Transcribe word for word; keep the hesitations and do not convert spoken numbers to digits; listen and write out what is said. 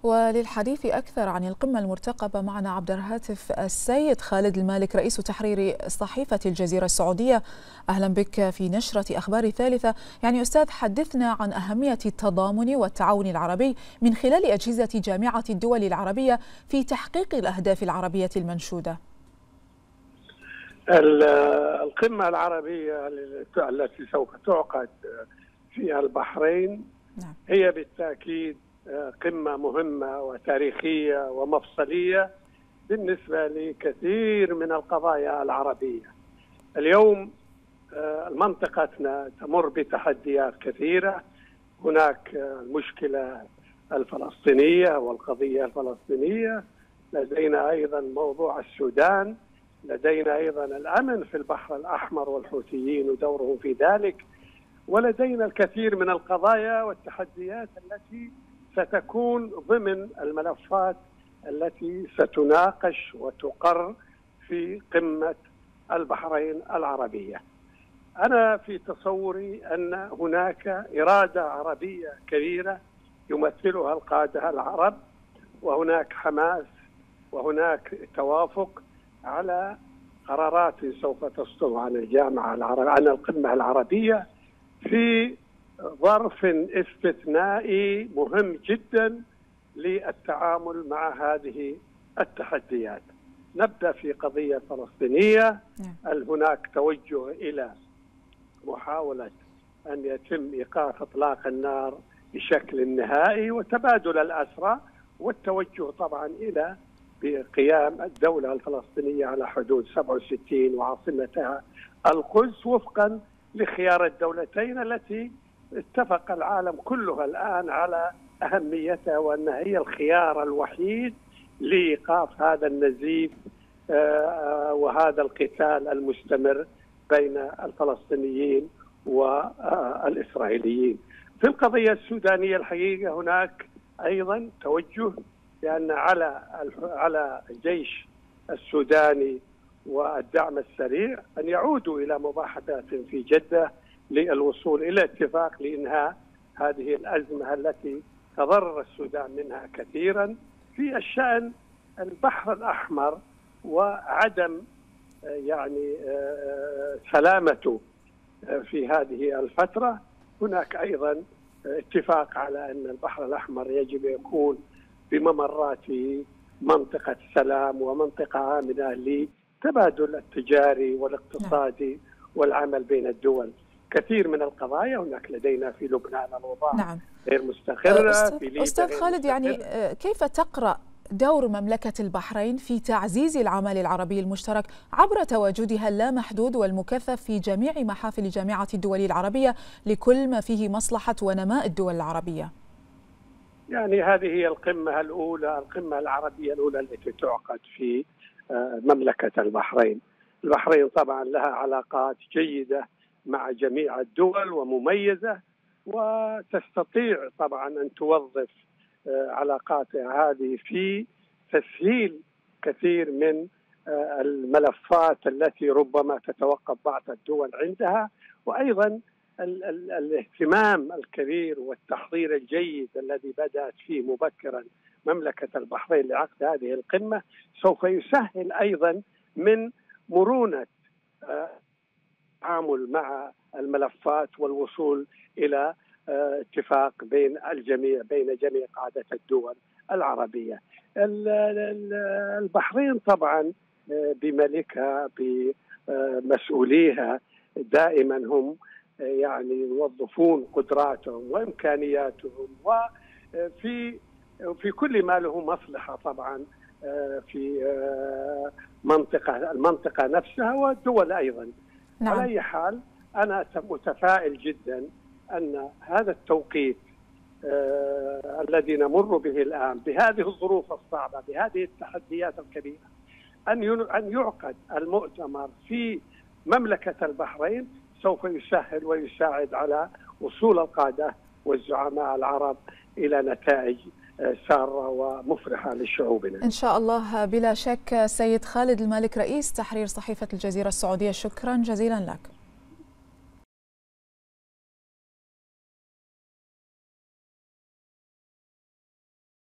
وللحديث أكثر عن القمة المرتقبة معنا عبر الهاتف السيد خالد المالك رئيس تحرير صحيفة الجزيرة السعودية. أهلا بك في نشرة أخبار ثالثة. يعني أستاذ، حدثنا عن أهمية التضامن والتعاون العربي من خلال أجهزة جامعة الدول العربية في تحقيق الأهداف العربية المنشودة. القمة العربية التي سوف تعقد في البحرين هي بالتأكيد قمة مهمة وتاريخية ومفصلية بالنسبة لكثير من القضايا العربية. اليوم منطقتنا تمر بتحديات كثيرة. هناك المشكلة الفلسطينية والقضية الفلسطينية، لدينا أيضا موضوع السودان، لدينا أيضا الأمن في البحر الأحمر والحوثيين ودورهم في ذلك، ولدينا الكثير من القضايا والتحديات التي ستكون ضمن الملفات التي ستناقش وتقر في قمة البحرين العربية. أنا في تصوري أن هناك إرادة عربية كبيرة يمثلها القادة العرب، وهناك حماس وهناك توافق على قرارات سوف تصدر عن الجامعة العربية عن القمة العربية في ظرف استثنائي مهم جدا للتعامل مع هذه التحديات. نبدأ في قضية فلسطينية. هل هناك توجه إلى محاولة أن يتم إيقاف إطلاق النار بشكل نهائي وتبادل الأسرى، والتوجه طبعا إلى بقيام الدولة الفلسطينية على حدود سبعة وستين وعاصمتها القدس وفقا لخيار الدولتين التي اتفق العالم كله الآن على أهميتها، وأنها هي الخيار الوحيد لإيقاف هذا النزيف وهذا القتال المستمر بين الفلسطينيين والإسرائيليين. في القضية السودانية الحقيقة هناك أيضا توجه بأن على على الجيش السوداني والدعم السريع أن يعودوا إلى مباحثات في جدة للوصول إلى اتفاق لإنهاء هذه الأزمة التي تضرر السودان منها كثيرا في الشأن البحر الأحمر وعدم يعني سلامته في هذه الفترة. هناك أيضا اتفاق على أن البحر الأحمر يجب يكون بممراته منطقة سلام ومنطقة آمنة للتبادل التجاري والاقتصادي والعمل بين الدول. كثير من القضايا هناك لدينا في لبنان الأوضاع نعم. غير مستقرة. أستاذ, في ليبيا أستاذ خالد، يعني كيف تقرأ دور مملكة البحرين في تعزيز العمل العربي المشترك عبر تواجدها اللامحدود والمكثف في جميع محافل جامعة الدول العربية لكل ما فيه مصلحة ونماء الدول العربية؟ يعني هذه هي القمة الأولى، القمة العربية الأولى التي تعقد في مملكة البحرين. البحرين طبعا لها علاقات جيدة مع جميع الدول ومميزة، وتستطيع طبعا أن توظف علاقاتها هذه في تسهيل كثير من الملفات التي ربما تتوقف بعض الدول عندها، وأيضا ال ال الاهتمام الكبير والتحضير الجيد الذي بدأت فيه مبكرا مملكة البحرين لعقد هذه القمة سوف يسهل أيضا من مرونة التعامل مع الملفات والوصول إلى اتفاق بين الجميع بين جميع قادة الدول العربية. البحرين طبعا بملكها بمسؤوليها دائما هم يعني يوظفون قدراتهم وإمكانياتهم وفي في كل ما له مصلحة طبعا في منطقة المنطقة نفسها والدول أيضا. نعم. على أي حال أنا متفائل جدا أن هذا التوقيت آه الذي نمر به الآن بهذه الظروف الصعبة بهذه التحديات الكبيرة أن أن يعقد المؤتمر في مملكة البحرين سوف يسهل ويساعد على وصول القادة والزعماء العرب إلى نتائج سارة ومفرحة لشعوبنا إن شاء الله. بلا شك سيد خالد المالك رئيس تحرير صحيفة الجزيرة السعودية، شكرا جزيلا لك.